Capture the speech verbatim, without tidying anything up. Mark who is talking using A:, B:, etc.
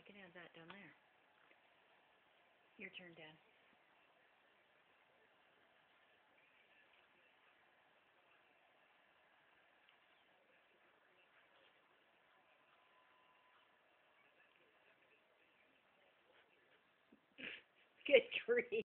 A: can add that down there. Your turn, Dad. Good grief.